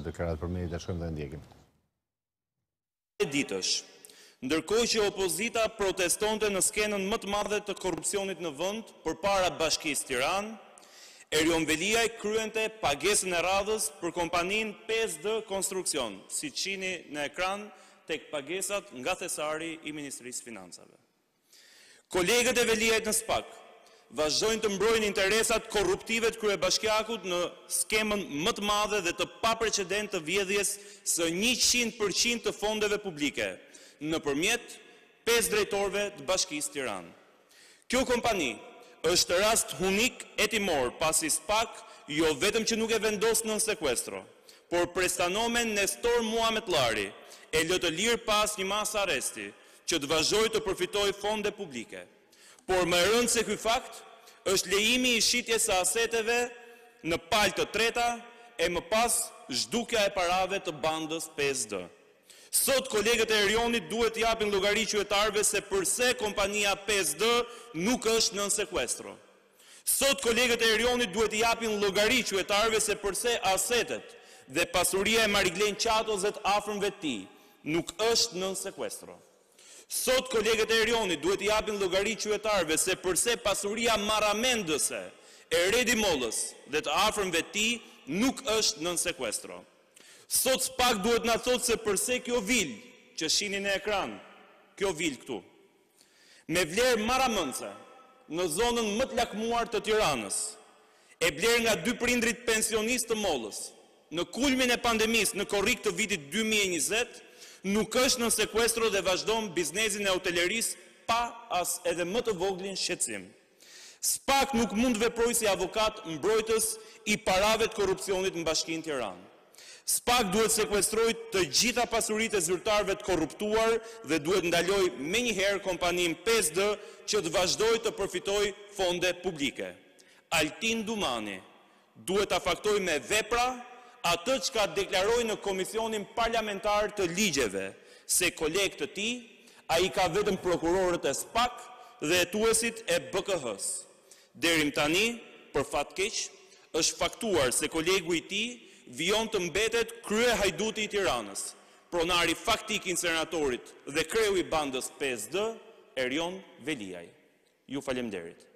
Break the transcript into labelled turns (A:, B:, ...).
A: deklarat për mediat, shkojmë dhe ndjekim.
B: Ditësh, ndërkohë që opozita protestonte në skenën më të madhe të korrupsionit në vend përpara Bashkisë Tiranë, Erion Veliaj kryente pagesën e radhës për kompaninë 5D Konstruksion, si shihni në ekran tek pagesat nga thesari i Ministrisë Financave. Kolegët e Veliajt në SPAK vazhdojnë të mbrojnë interesat korruptive të kryebashkiakut në skemën më të madhe dhe të paprecedent të vjedhjes së 100% të fondeve publike, nëpërmjet 5 drejtorëve të Bashkisë Tiranë. Kjo kompani është rast unik e timor, pasi SPAK jo vetëm që nuk e vendos nën sekuestro, por prestanomen Nestor Muhamedllari e lë të lirë pas një mas arresti, që të vazhdojë të përfitojë fonde publike. Por më e rëndë se ky fakt është lejimi i shitjes së aseteve në palë të treta e më pas zhdukja e parave të bandës 5D. Sot kolegët e Erionit duhet të japin llogari qytetarëve se pse kompania 5D nuk është nën sekuestro. Sot kolegët e Erionit duhet të japin llogari qytetarëve se pse asetet dhe pasuria e Mariglen Qatozet afërmve të tij nuk është nën sekuestro. Sot kolegët e Erionit duhet të japin llogari qytetarëve se pse pasuria marramendëse e Redi Mollës dhe të afërmve të tij nuk është nën sekuestro. Sot SPAK duhet na thotë se pse kjo vil që shihni në ekran, kjo vil këtu, me vlerë marramendse në zonën më të lakmuar të Tiranës, e bler nga 2 prindrit pensionistë të Mollës, në kulmin e pandemisë në korrik të vitit 2020, nuk është në sekuestro dhe vazhdon biznesin e hotelerisë pa as edhe më të voglin shqetësim. SPAK nuk mund të veprojë si avokat mbrojtës i parave të korrupsionit në Bashkinë Tiranë. SPAK duhet sekuestroj të gjitha pasuritë e zyrtarëve të korruptuar dhe duhet ndaloj menjëherë kompaninë 5D që të vazhdojë të përfitojë fonde publike. Altin Dumani duhet ta faktoj me vepra atë çka deklaroi në Komisionin Parlamentar të Ligjeve, se kolegët e tij ai ka vetëm prokurorët e SPAK dhe hetuesit e BKH-s. Deri tani, për fat keq, është faktuar se kolegu i tij vijon të mbetet krye hajduti i Tiranës, pronari faktik i inseneratorit dhe kreu i bandës 5D, Erion Veliaj. Ju falemnderit.